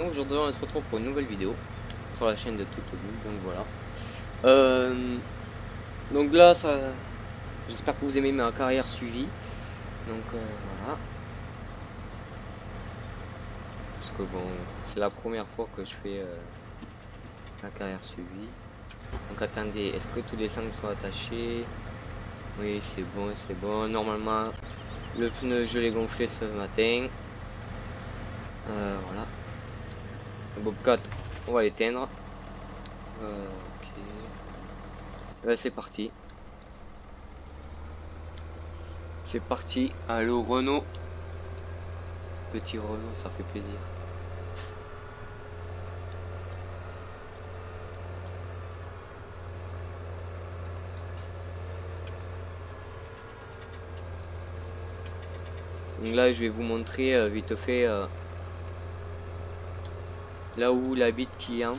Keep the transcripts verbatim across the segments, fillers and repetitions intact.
Aujourd'hui on se retrouve pour une nouvelle vidéo sur la chaîne de Totobu, donc voilà. Euh, donc là, ça, j'espère que vous aimez ma carrière suivie. Donc euh, voilà. Parce que bon, c'est la première fois que je fais euh, la carrière suivie. Donc attendez, est-ce que tous les cinq sont attachés? Oui, c'est bon, c'est bon. Normalement, le pneu je l'ai gonflé ce matin. Euh, voilà. Le Bobcat, on va l'éteindre. Euh, ok. Là c'est parti. C'est parti. Allô Renault. Petit Renault, ça fait plaisir. Donc là je vais vous montrer euh, vite fait euh, là où il habite client.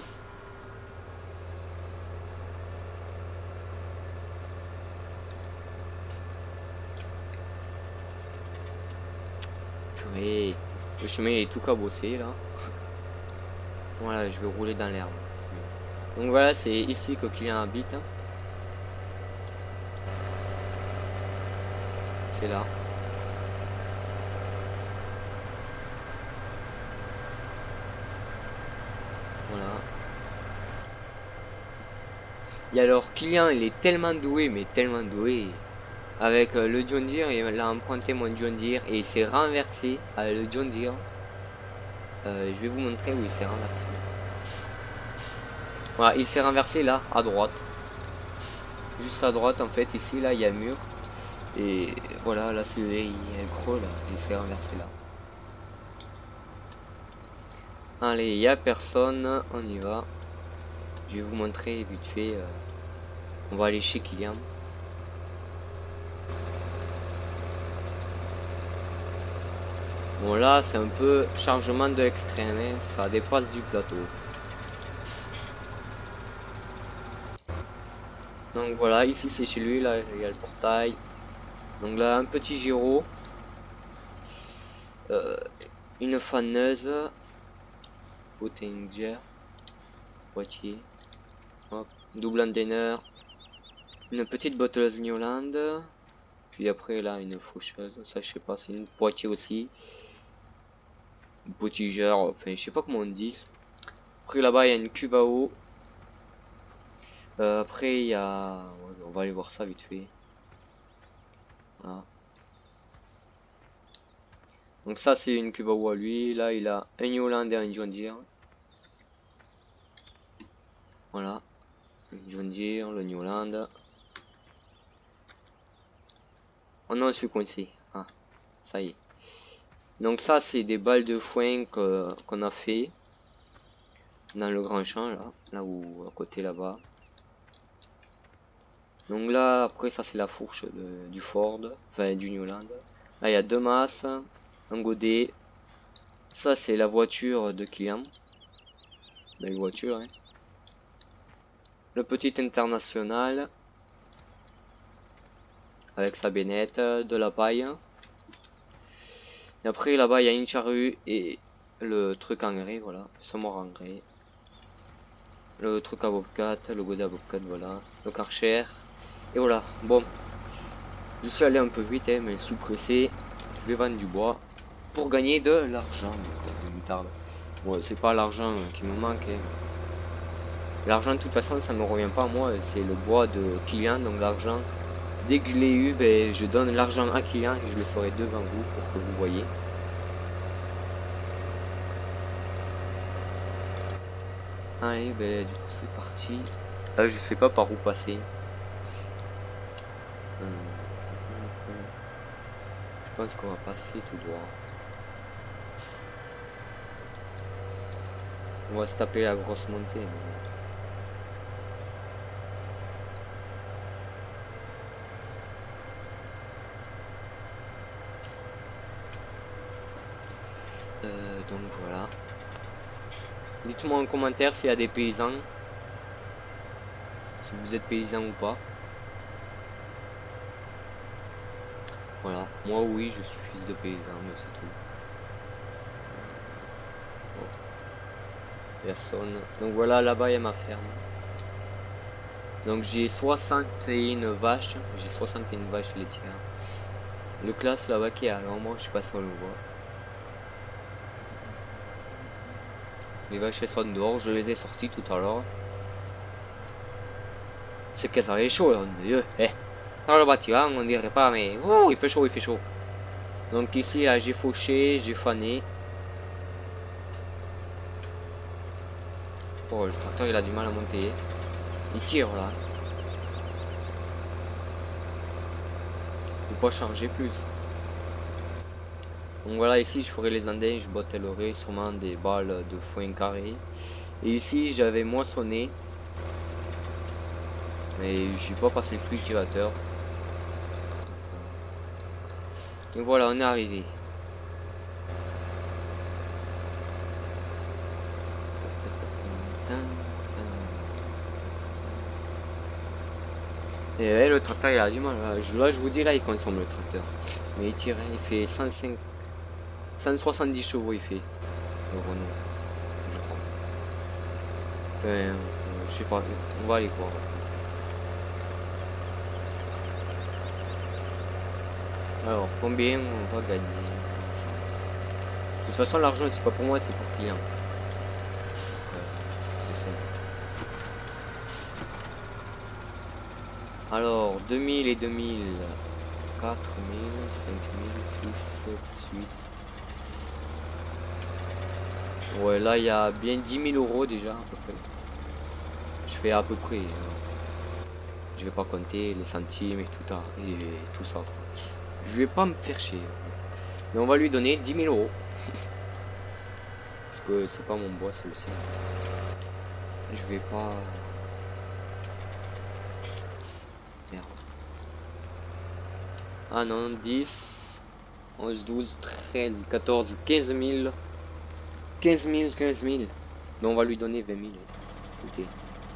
Purée, le chemin il est tout cabossé là. Voilà, je vais rouler dans l'herbe. Donc voilà, c'est ici que le client habite. C'est là. Voilà. Et alors, client, il est tellement doué, mais tellement doué. Avec euh, le John Deere, il a emprunté mon John Deere et il s'est renversé avec le John Deere. Euh, je vais vous montrer où il s'est renversé. Voilà, il s'est renversé là, à droite. Juste à droite, en fait, ici, là, il y a un mur. Et voilà, là, c'est il est gros, là. Il s'est renversé là. Allez, il y a personne, on y va. Je vais vous montrer vite fait. Euh, on va aller chez Kylian. Bon là, c'est un peu chargement de l'extrême, hein, ça dépasse du plateau. Donc voilà, ici c'est chez lui, là il y a le portail. Donc là, un petit gyro. Euh, une faneuse. Pottinger. Boîtier. Hop. Double antenna. Une petite botteleuse New Holland. Puis après là une faucheuse, ça je sais pas, c'est une boîtier aussi. Une potigère, enfin je sais pas comment on dit. Après là-bas il y a une cuve à eau. Euh, après il y a, ouais, on va aller voir ça vite fait. Voilà. Donc ça c'est une cuve à eau à lui. Là il a un New Holland et un John Deere. Voilà. Le John Deere, le New Holland. Oh non, je suis coincé. Ah, ça y est. Donc ça c'est des balles de foin que qu'on a fait dans le grand champ là, là où à côté là-bas. Donc là après ça c'est la fourche de, du Ford, enfin du New Holland. Là il y a deux masses, un godet. Ça c'est la voiture de client. Belle voiture, hein. Le petit international avec sa bénette, de la paille. Et après là-bas il y a une charrue et le truc en grès, voilà, ce mort en grès. Le truc à Bobcat, le godet à Bobcat, voilà. Le Karcher. Et voilà, bon. Je suis allé un peu vite, hein, mais sous pressé. Je vais vendre du bois pour gagner de l'argent. Bon, c'est pas l'argent qui me manque. Hein. L'argent, de toute façon, ça me revient pas à moi. C'est le bois de Kylian, donc l'argent. Dès que je l'ai eu, ben, je donne l'argent à Kylian et je le ferai devant vous pour que vous voyez. Allez, ben, du coup, c'est parti. Là, je sais pas par où passer. Euh, je pense qu'on va passer tout droit. On va se taper la grosse montée. Mais... Euh, donc voilà. Dites-moi en commentaire s'il y a des paysans. Si vous êtes paysan ou pas. Voilà. Moi oui, je suis fils de paysan, mais c'est tout. Bon. Personne. Donc voilà, là-bas il y a ma ferme. Donc j'ai soixante et une vaches. J'ai soixante et une vaches laitières. Le classe là-bas qui est à l'ombre, je sais pas si on le voit. Les vaches elles sont dehors, je les ai sorties tout à l'heure. C'est que ça fait chaud là, mon dieu. Eh, dans le bâtiment on dirait pas, mais oh, il fait chaud, il fait chaud. Donc ici là j'ai fauché, j'ai fané. Oh, le tracteur il a du mal à monter. Il tire là. Il peut pas charger plus. Donc voilà, ici je ferai les andins, je bottellerai sûrement des balles de foin carré. Et ici j'avais moissonné. Mais j'ai pas passé le cultivateur. Donc voilà, on est arrivé. Et ouais, le tracteur il a du mal. Là je, là, je vous dis, là il consomme le tracteur. Mais il tire, il fait cent cinq, cent soixante-dix chevaux, il fait. Le Renault, je crois. Enfin, je sais pas, on va aller voir. Alors, combien on va gagner? De toute façon, l'argent c'est pas pour moi, c'est pour le client. C'est simple. Alors, deux mille et deux mille. quatre mille, cinq mille, six, sept, huit. Ouais, là il y a bien dix mille euros déjà à peu près. Je fais à peu près. Hein. Je vais pas compter les centimes et tout, ça, et tout ça. Je vais pas me faire chier. Mais on va lui donner dix mille euros. Parce que c'est pas mon bois, c'est le sien. Je vais pas... Merde. Ah non, dix, onze, douze, treize, quatorze, quinze mille. quinze mille, quinze mille. Donc on va lui donner vingt mille. Écoutez.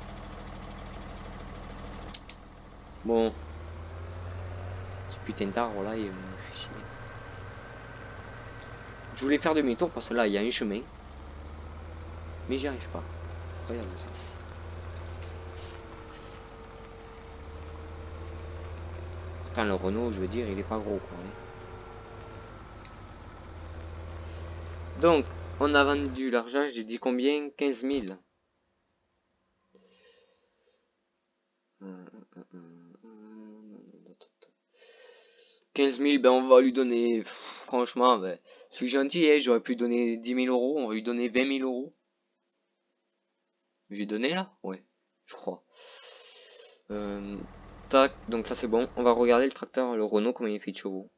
Bon. Ce putain d'arbre là, il me fait chier. Je voulais faire demi-tour parce que là, il y a un chemin. Mais j'y arrive pas. Incroyable ça. Quand le Renault, je veux dire, il est pas gros quoi. Hein. Donc, on a vendu l'argent, j'ai dit combien? quinze mille. quinze mille, ben on va lui donner, pff, franchement, ben, je suis gentil, hein, j'aurais pu donner dix mille euros, on va lui donner vingt mille euros. J'ai donné là? Ouais, je crois. Euh, tac, donc ça c'est bon. On va regarder le tracteur, le Renault, combien il fait de chevaux.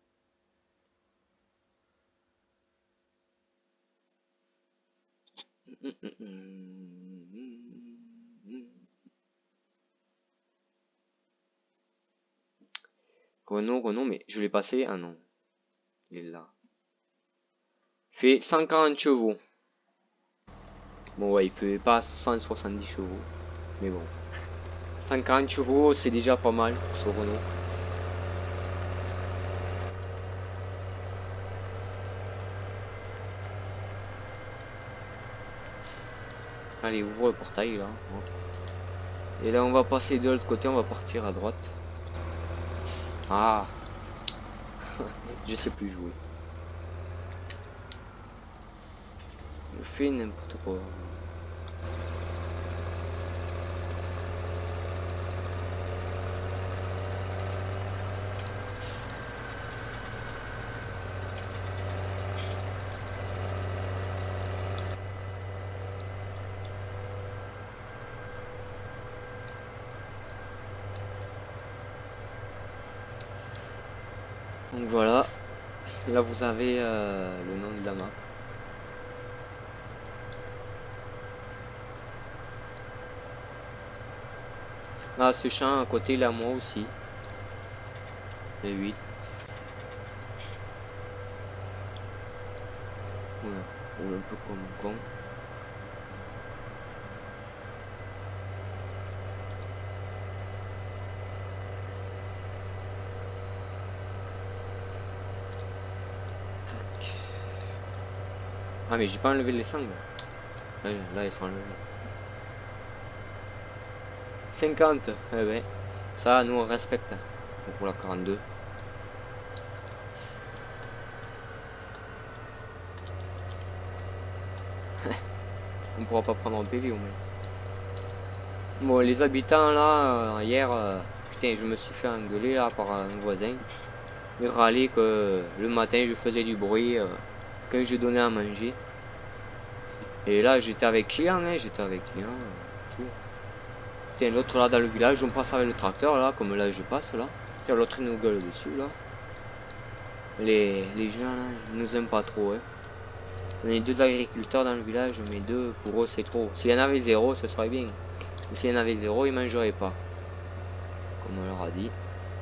Renault, Renault, mais je l'ai passé. Ah non, il est là. Il fait cent quarante chevaux. Bon ouais, il fait pas cent soixante-dix chevaux, mais bon. cent quarante chevaux, c'est déjà pas mal pour ce Renault. Allez, ouvre le portail là. Et là, on va passer de l'autre côté, on va partir à droite. Ah, je sais plus jouer. Je fais n'importe quoi. Donc voilà, là vous avez euh, le nom de la map. Ah, ce champ à côté là, moi aussi. Le huit. Voilà, on est un peu comme un con. Ah mais j'ai pas enlevé les sangles. Là, là ils sont enlevés. cinquante, eh ben, ça nous on respecte. Donc pour la quarante-deux. On pourra pas prendre un P V au moins. Bon, les habitants là, euh, hier, euh, putain, je me suis fait engueuler là par un voisin. Il râlait que le matin je faisais du bruit euh, quand je donnais à manger. Et là j'étais avec client, hein, j'étais avec client. Euh, tout. Putain, l'autre là dans le village, on passe avec le tracteur là, comme là je passe là. Tiens, l'autre il nous gueule dessus là. Les, les gens là, ils nous aiment pas trop. Hein. On est deux agriculteurs dans le village, mais deux pour eux c'est trop. S'il y en avait zéro, ce serait bien. Mais s'il y en avait zéro, ils mangeraient pas. Comme on leur a dit.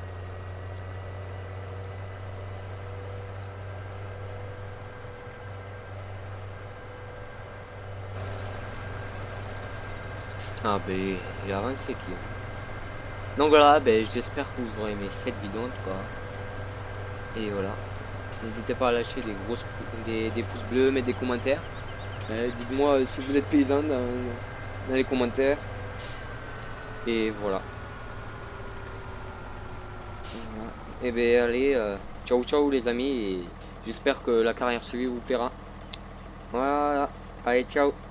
Ah ben, il a avancé qui. Donc voilà, ben j'espère que vous aurez aimé cette vidéo en tout cas. Et voilà. N'hésitez pas à lâcher des grosses des, des pouces bleus, mettre des commentaires. Euh, Dites-moi euh, si vous êtes paysan dans, dans les commentaires. Et voilà. Voilà. Et ben allez, euh, ciao ciao les amis. Et j'espère que la carrière suivie vous plaira. Voilà. Allez, ciao.